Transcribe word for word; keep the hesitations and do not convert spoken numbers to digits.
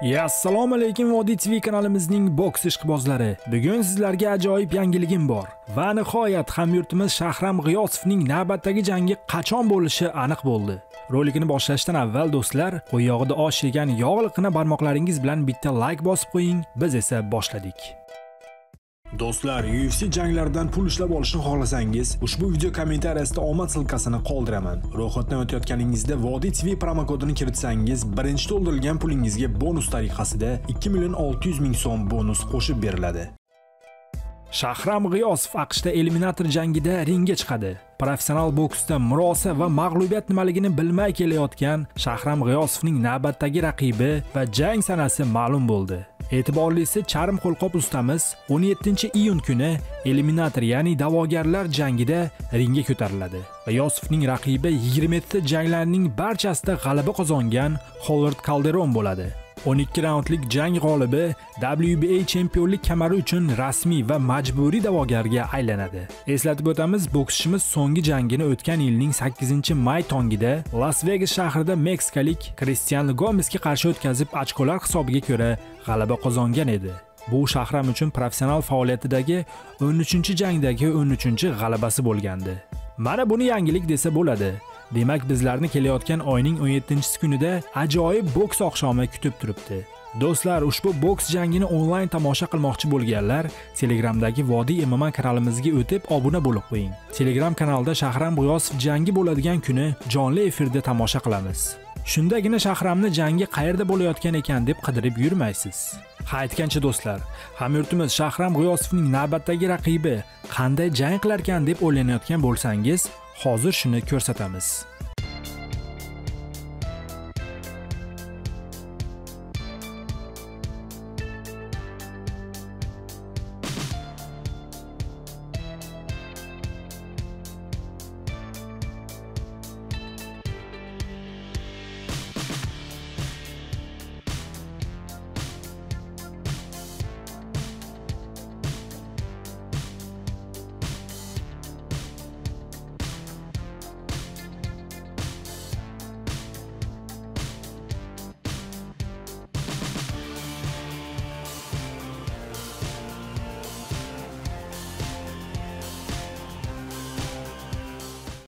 Ya assalomu alaykum Vodiy T V kanalimizning boks ishqibozlari. Bugun sizlarga ajoyib yangiligim bor. Va nihoyat hamyurtimiz Shahram G'iyosovning navbatdagi jangi qachon bo'lishi aniq bo'ldi. Rolikni boshlashdan avval do'stlar, qo'yog'ida osh yegan yog'liqni barmoqlaringiz bilan bitta like bosib qo'ying. Biz esa boshladik. Do'stlar, U F C janglardan pul ishlab olishni xohlasangiz, ushbu video kommentariyasida omad silkasini qoldiraman. Ro'yxatdan o'tayotganingizda Vodiy T V promokodini kiritsangiz, birinchi to'ldirilgan pulingizga bonus tariqasida ikki million olti yuz ming so'm bonus qo'shib beriladi. Shahram G'iyosov AQShda eliminator jangida ringga chiqadi. Professional boksda murosa va mag'lubiyat nimaligini bilmay kelayotgan Shahram G'iyosovning navbatdagi raqibi va jang sanasi ma'lum bo'ldi. E'tiborlisi, charm qo'lqop ustamiz o'n yettinchi iyun kuni eliminator, ya'ni da'vogarlar jangida ringga ko'tariladi. G'iyosovning raqibi yigirma yetti ta janglarning barchasida g'alaba qozongan Howard Calderon bo'ladi. o'n ikki raundlik jang g'olibi W B A chempionlik kamari uchun rasmiy va majburiy da'vogarga aylanadi. Eslatib o'tamiz, bokschimiz so'nggi jangini o'tgan yilning sakkizinchi may tongida Las Vegas shahrida meksikalik Cristiano Gomesga qarshi o'tkazib, ochkolar hisobiga ko'ra g'alaba qozongan edi. Bu Shahram uchun professional faoliyatidagi o'n uchinchi jangdagi o'n uchinchi g'alabasi bo'lgandi. Mana buni yangilik desa bo'ladi. Demak, bizlarni kelayotgan oyning o'n yettinchisi kunida ajoyib boks oqshomi kutib turibdi. Do'stlar, ushbu boks jangini onlayn tomosha qilmoqchi bo'lganlar Telegramdagi Vodiy M M A kanalimizga o'tib obuna bo'lib qo'ying. Telegram kanalda Shahram G'iyosov jangi bo'ladigan kuni jonli efirda tomosha qilamiz. Shundagina Shahramni jangi qayerda bo'layotgan ekan deb qidirib yurmaysiz. Ha, aytgancha do'stlar, hamyurtimiz Shahram G'iyosovning navbatdagi raqibi qanday jang qilar ekan deb o'ylanayotgan bo'lsangiz, hozir shuni ko'rsatamiz.